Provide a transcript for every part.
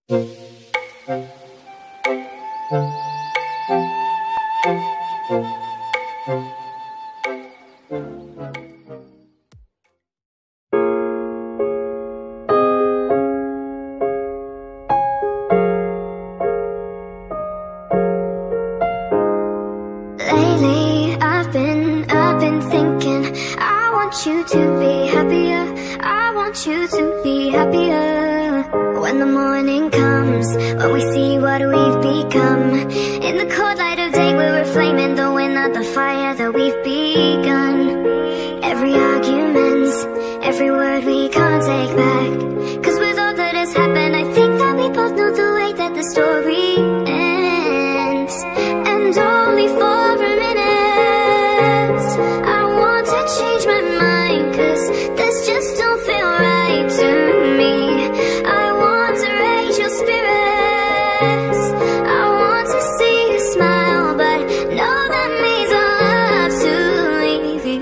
Lately, I've been thinking, I want you to be happier, I want you to be happier. When the morning comes, when we see what we've become, in the cold light of day we're flaming, though we're not the fire that we've begun. Every argument, every word we can't take back, 'cause with all that has happened, I think that we both know the way that the story ends. And only for a minute, I want to change my mind, 'cause this just don't feel right to me. I want to raise your spirits, I want to see you smile, but no, that means I'll have to leave you.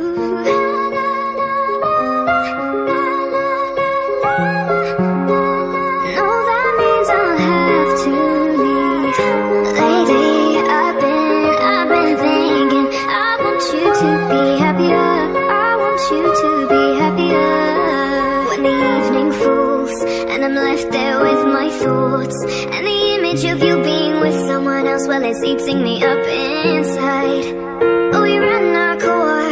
No, that means I'll have to leave. Lately, I've been thinking, I want you to be happier, I want you to be happier. When the evening falls and I'm left there with my thoughts, and the image of you being with someone else, well, it's eating me up inside. Oh, we ran our course,